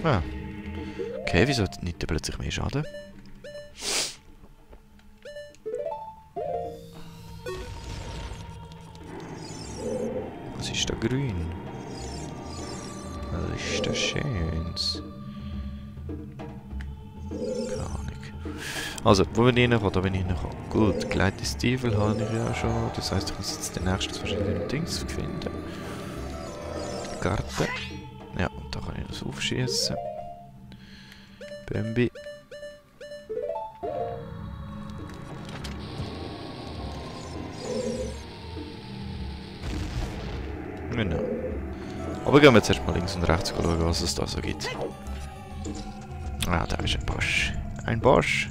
Ah. Okay, wieso nimmt er plötzlich mehr Schaden? Was ist da grün? Was ist das Schönes? Keine Ahnung. Also, wo bin ich reingekommen? Da bin ich reingekommen. Gut, geleitete Stiefel habe ich ja schon. Das heisst, ich muss jetzt den nächsten verschiedenen Dings finden. Karte. Ja, und da kann ich das aufschießen. Bambi. Genau. Aber gehen wir jetzt erstmal links und rechts schauen, was es da so gibt. Ah, da ist ein Bosch. Ein Bosch.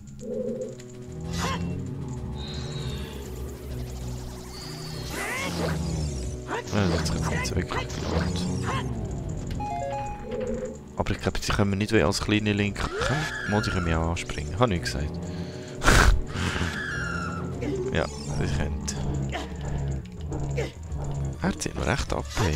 Ja, jetzt kommt jetzt weg. Aber ich glaube, sie können nicht wie als kleine Link. Muss ich mich auch anspringen? Habe ich gesagt. Ja, ich könnte. Er zieht mir echt ab, hey.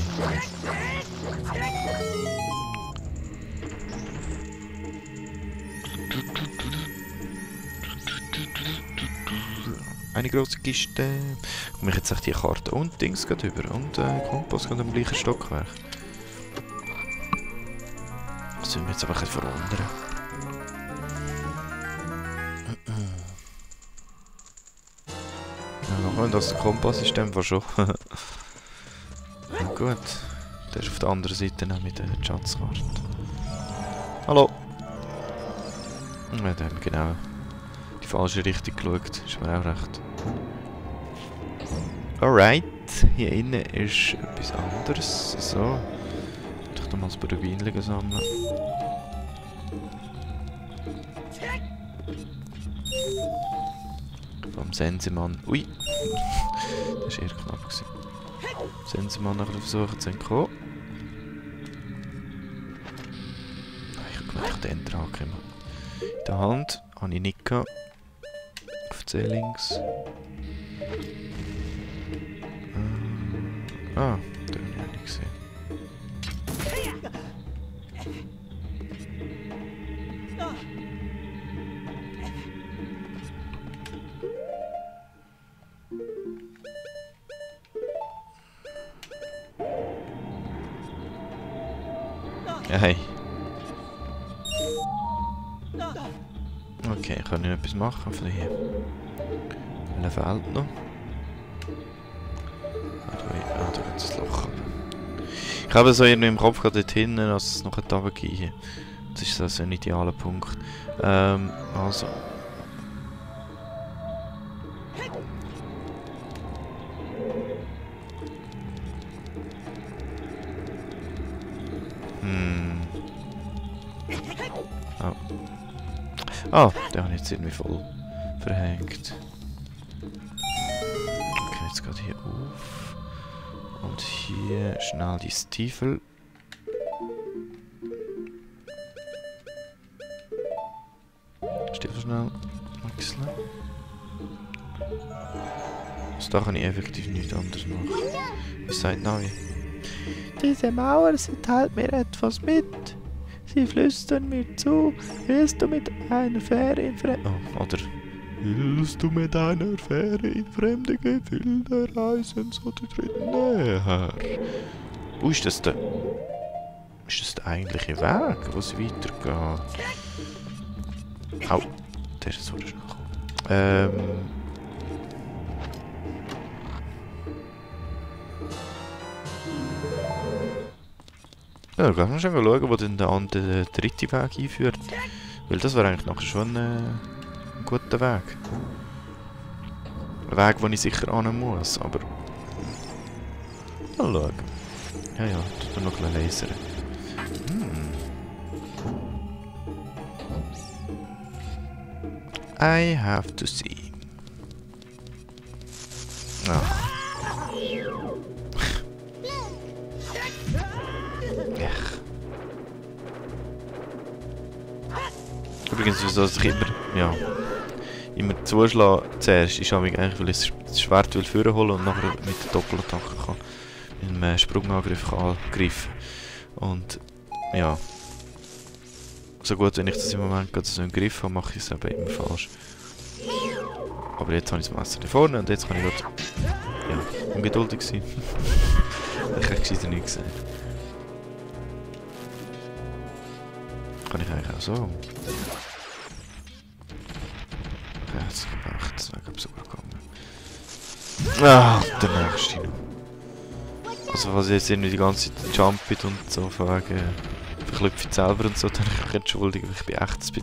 Eine grosse Kiste. Komme ich jetzt echt die Karte und Dings geht über. Und Kompass geht am gleichen Stockwerk. Das würde mich jetzt aber ein bisschen verwundern. Ja, und das Kompass ist dann schon. Ja, gut. Der ist auf der anderen Seite mit der Schatzkarte. Hallo. Ja, da haben wir genau die falsche Richtung geschaut. Ist mir auch recht. Alright. Hier innen ist etwas anderes. So. Ich da mal das Rubinchen sammeln. Vom Sensemann. Ui! Das war eher knapp. Sensemann nachher versuchen zu entkommen. Ich kann gleich den Entrag kommen. In der Hand habe ich nicht gehabt. Auf C links. Ah, den habe ich nicht gesehen. Hey. Okay, kann ich etwas machen von hier? Welcher fehlt noch? Ah, da geht das Loch ab. Ich habe so irgendwie im Kopf gerade dort hinten, dass es noch eine Tafel gibt. Das ist also ein idealer Punkt. Also. Oh. Ah, der habe ich jetzt irgendwie voll verhängt. Okay, jetzt geht hier auf. Und hier schnell die Stiefel. Stiefel schnell wechseln. Also da kann ich effektiv nichts anderes machen. Was sagt Navi? Diese Mauer, sie teilt mir etwas mit. Sie flüstern mir zu, willst du mit einer Fähre in fremde... Oh, oder... Willst du mit einer Fähre in fremde Gefilde reisen, so die dritten näher? Wo ist das denn? Ist das der eigentliche Weg, wo es weitergeht? Au, der ist so schnell gekommen. Ja, da kann man schon mal schauen, wo dann der dritte Weg einführt. Weil das wäre eigentlich nachher schon ein guter Weg. Ein Weg, den ich sicher annehmen muss, aber... Mal schauen. Ja, ja, tut er noch ein bisschen lasern. I have to see. Ah. Übrigens, wieso ich immer zuschlagen zuerst, ist eigentlich, weil ich das Schwert führen holen und nachher mit der Doppelattacke kann, mit einem Sprungangriff kann angreifen. Und ja, So gut, wenn ich das im Moment gerade so im Griff habe, mache ich es eben immer falsch. Aber jetzt habe ich das Messer da vorne und jetzt kann ich gerade... Ja, ungeduldig sein. Ich habe gescheiter nicht gesehen. Kann ich eigentlich auch so? Ja, jetzt gemacht. Das wäre sogar gegangen. Ah, der nächste noch. Also was ich jetzt irgendwie die ganze Zeit jumpet und so von wegen verklüpfe ich selber und so, dann kann ich mich entschuldigen, weil ich bin echt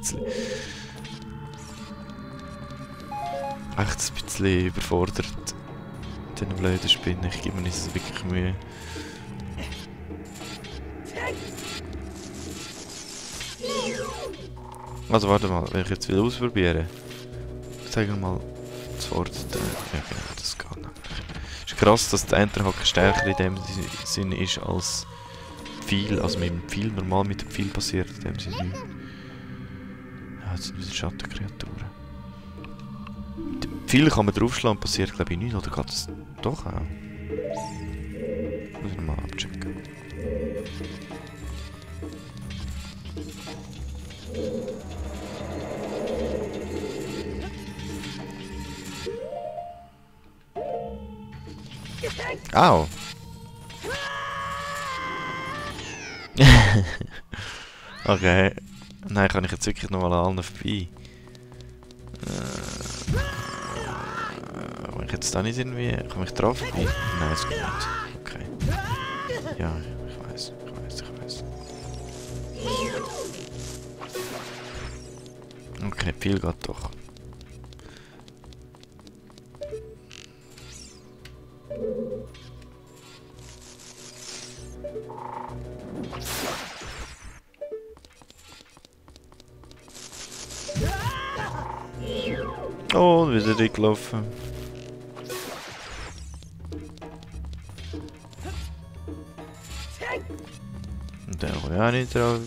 ein bisschen überfordert. Den blöden Spinnen, ich gebe mir nicht so wirklich Mühe. Also warte mal, wenn ich jetzt will ausprobieren. Sag mal das Wort. Ja genau, das geht nämlich. Es ist krass, dass der Enterhaken stärker in dem Sinne ist als Pfeil. Also mit dem Pfeil, normal mit dem Pfeil passiert in dem Sinne nichts. Ja, jetzt sind wieder Schattenkreaturen. Mit dem Pfeil kann man draufschlagen, passiert glaube ich nichts, oder geht das doch auch? Muss ich nochmal abchecken. Au! Okay. Nein, kann ich jetzt wirklich noch mal an allen vorbei. Wenn ich jetzt da nicht irgendwie... Komme ich drauf vorbei? Nein, das geht nicht. Okay. Ja, ich weiß. Okay, viel geht doch. Oh, und wieder reingelaufen. Und der kann ich auch nicht drauf.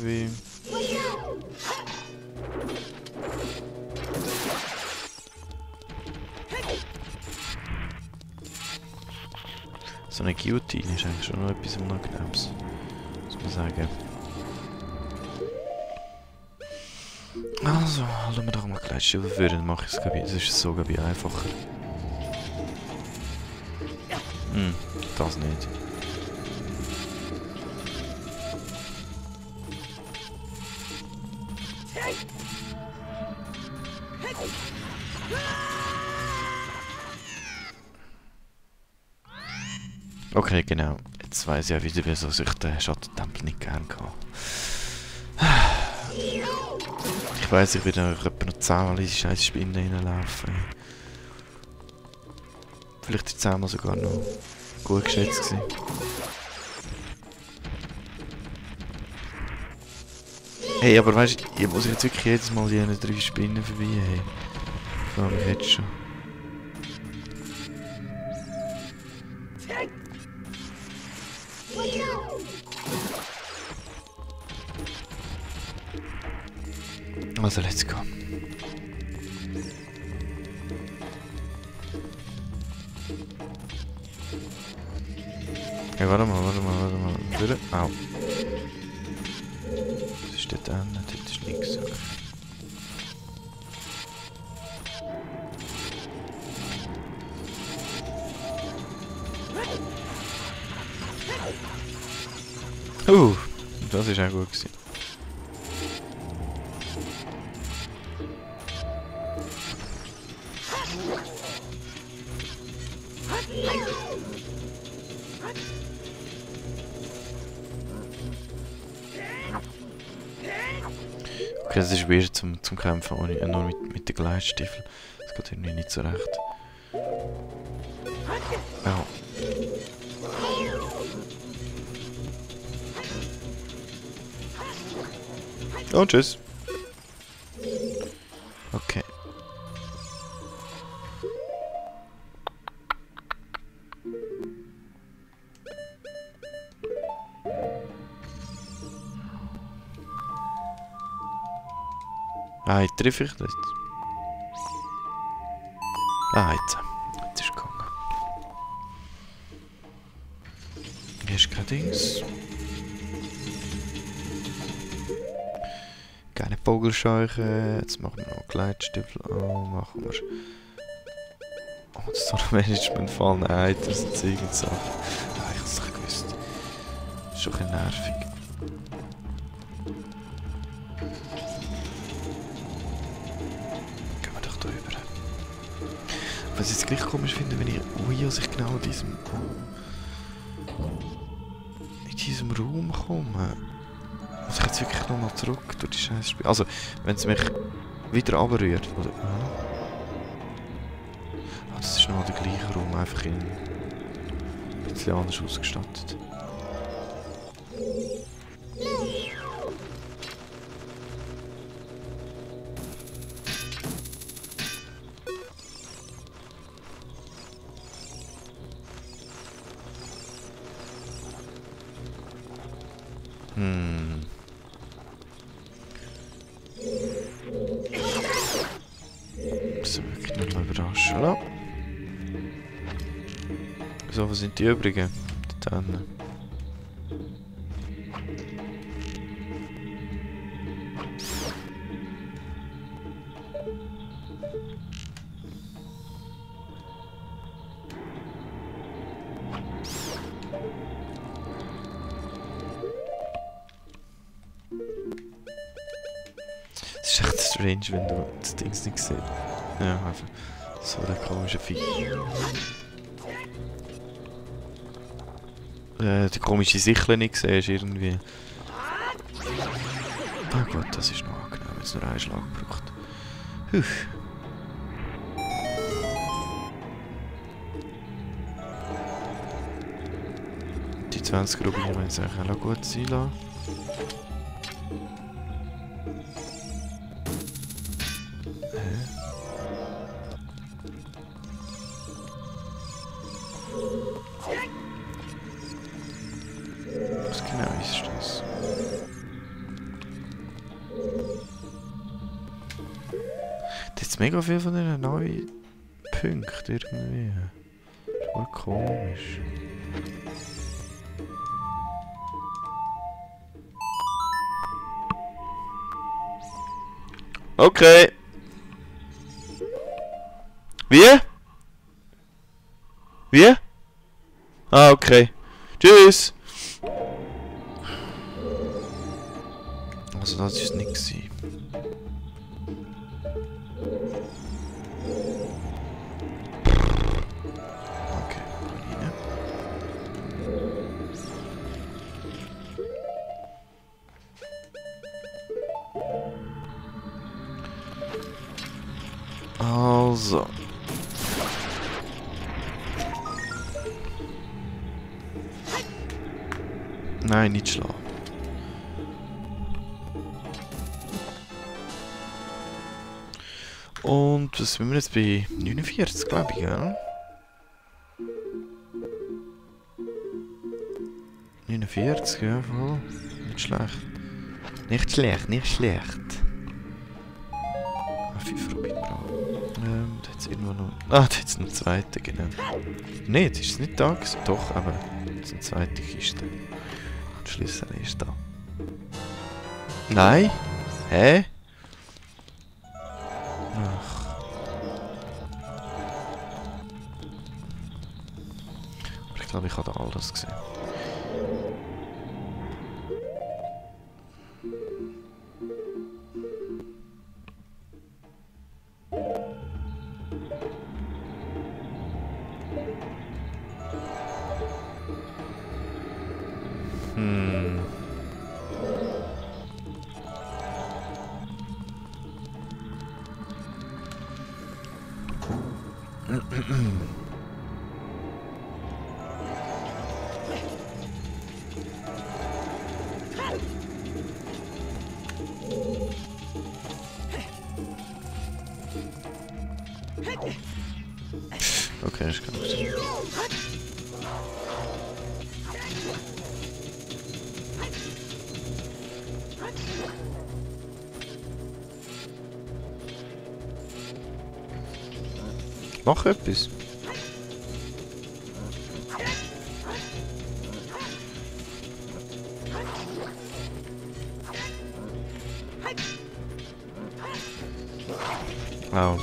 So eine Guillotine ist eigentlich schon noch etwas Unangenehmes. Muss man sagen. Also, lassen wir doch mal gleich Schilder führen, dann mache ich es, glaube ich. Das ist so, glaube ich, einfacher. Das nicht. Okay, genau. Jetzt weiss ich ja wieder, wieso ich den Schattentempel nicht gern kann. Ich weiss, ich werde etwa noch 10-mal in die scheiß Spinne reinlaufen. Vielleicht ist 10-mal sogar noch gut geschätzt gewesen. Hey, aber weißt du, ich muss jetzt wirklich jedes Mal die 3 Spinnen vorbei haben. Ich frage mich jetzt schon. Also, let's go. Hey, warte mal. Wieder? Au. Was ist dort an? Dort ist nichts. Okay. Das ist auch gut gewesen. Okay, es ist weird zum Kämpfen, ohne, nur mit den Gleitstiefeln. Das geht irgendwie nicht so recht. Au. Und tschüss. Okay. Ah, jetzt treffe ich das. Ah, jetzt. Jetzt ist es gegangen. Hier ist kein Dings. Keine Vogelscheuche. Jetzt machen wir noch Gleitstiefel an. Machen wir... Oh, das Storm-Management fallen Items und Sachen. Ah, ich hab's doch gewusst. Das ist schon ein bisschen nervig. Gehen wir doch da rüber. Was ich jetzt gleich komisch finde, wenn ich aus ich genau in diesem Raum komme. Muss ich jetzt wirklich nochmal zurück durch die scheiß Spiel. Also, wenn es mich wieder runterrührt, oder? Ah, das ist nochmal der gleiche Raum, einfach ein bisschen anders ausgestattet. Das ist wirklich nur noch überraschen, oder? So, wo sind die übrigen? Da hinten. Es ist echt strange, wenn du das Ding nicht siehst. Ja, einfach so der komische Vieh. Die komische Sichel nicht siehst irgendwie. Ah gut, das ist noch angenehm, wenn es nur einen Schlag braucht. Huch. Die 20 Rubine wollen jetzt eigentlich auch gut sein lassen. Was genau ist das? Das ist mega viel von diesen neuen Punkten irgendwie. Voll komisch. Okay. Wie? Wie? Ah, okay. Tschüss. Also das ist nix. Okay, rein. Also. Nein, nicht schlagen. Und was sind wir jetzt bei 49, glaube ich, gell? 49, ja, voll. Nicht schlecht. Nicht schlecht, nicht schlecht. 5 Rubin brauchen. Da hat es irgendwo noch... Ah, da hat es noch eine zweite, genau. Nein, jetzt ist es nicht da gewesen. Doch, aber es ist eine zweite Kiste. Der Schlüssel ist da. Nein? Hä? Ach. Aber ich glaube, ich habe da alles gesehen. Okay, ich kann nicht. Mach etwas. Au.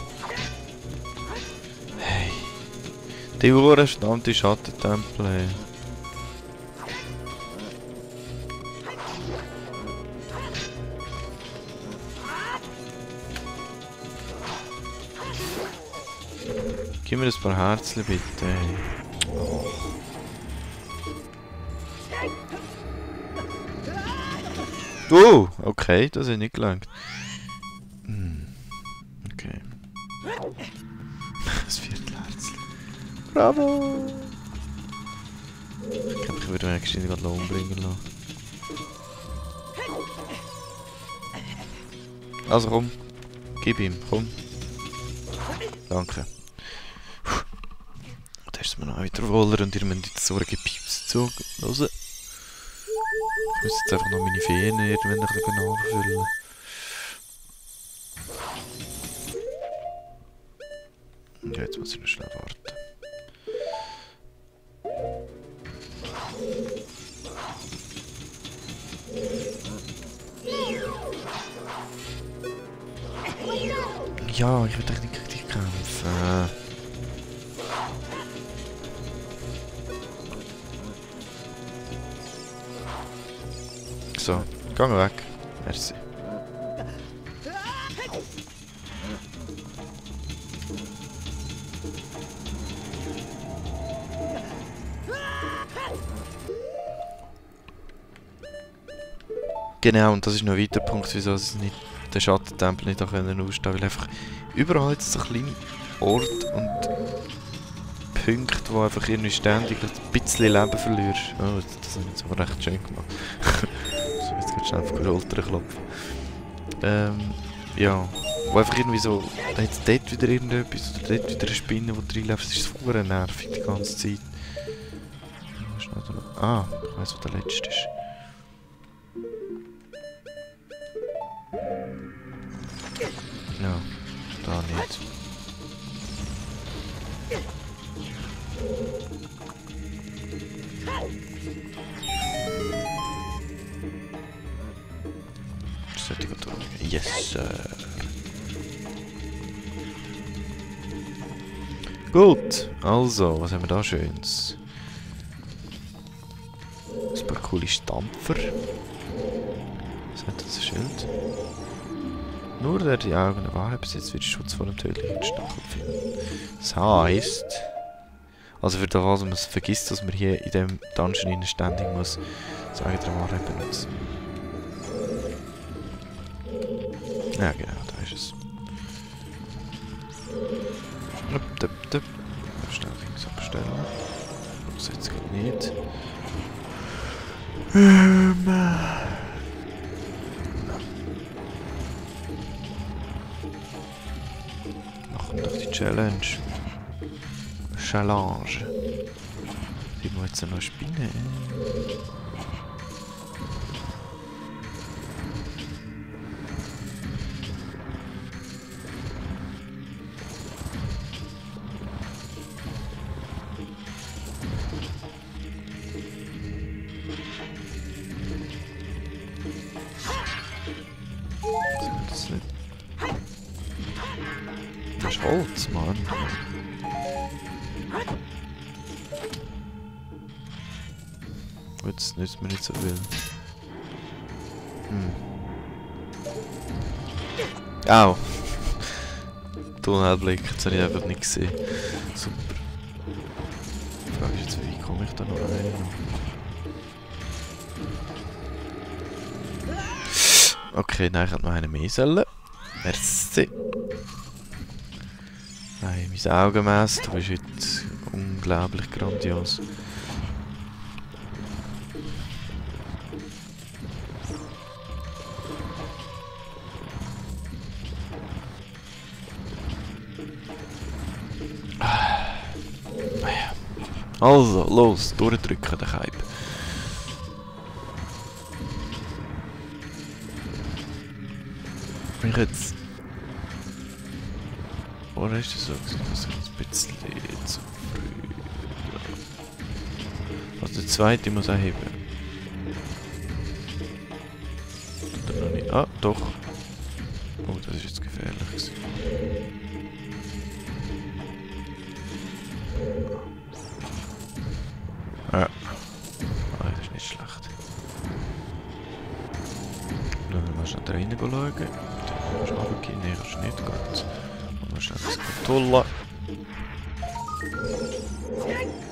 Hey. Die verdammte Schattentempel, hey. Gib mir ein paar Herzchen bitte. Oh, okay, das hat nicht gelangt. Okay. Das Viertelherzchen. Bravo! Ich glaube, ich würde mich eigentlich gerade umbringen lassen. Also komm, gib ihm, komm. Danke. Da ist es mir noch wieder wohler und ihr müsst jetzt so eine Gepieps zu hören. Ich muss jetzt einfach noch meine Ferien irgendwann ein bisschen nachfüllen. Und ja, jetzt muss ich noch schnell warten. Ja, ich will eigentlich nicht gegen dich kämpfen. So, geh mal weg. Merci. Genau, und das ist noch ein weiterer Punkt, wieso es nicht den Schattentempel nicht auch ausstehen können, weil einfach überall jetzt so kleine Orte und Punkte, wo einfach irgendwie ständig ein bisschen Leben verlierst. Oh, das haben wir jetzt aber recht schön gemacht. So, jetzt geht schnell auf die Schulter klopfen. Ja, wo einfach irgendwie so, da hat es dort wieder irgendetwas oder dort wieder eine Spinne, die reinläuft. Das ist so nervig die ganze Zeit. Ah, ich weiss, wo der letzte ist. Ja, da nicht. Das sollte ich tun. Yes, sir. Gut, also, was haben wir da Schönes? Ein paar coole Stampfer. Was hat das Schild? Nur der die Augen der Wahrheit besitzt, wird Schutz vor dem tödlichen Stachel finden. Das heisst... Also für das, was man vergisst, dass man hier in dem Dungeon ständig muss das Auge der Wahrheit benutzen. Ja genau, da ist es. Schnell links abstellen. Das jetzt geht nicht. Machen doch die Challenge. Die muss jetzt noch spinnen. Das ist Holz, Mann. Jetzt nützt mir nicht so viel. Au! Tunnelblick, jetzt habe ich einfach nicht gesehen. Super. Die Frage ist jetzt, wie komme ich da noch rein? Okay, nein, ich hätte noch einen mehr sollen. Merci. Nein, mein Augenmesser, du bist heute unglaublich grandios. Also, los, durchdrücken, den Kaib. Ich jetzt... Oder ist das so, dass ich ein bisschen zu früh... Also der zweite muss auch heben. Oder noch nicht? Ah, doch. Oh, das ist jetzt gefährlich gewesen. Ja. Ah, das ist nicht schlecht. Dann müssen wir schnell da rein schauen. Da musst du runtergehen. Nein, kannst du nicht. Gut. Und dann schnell das Kontrolle.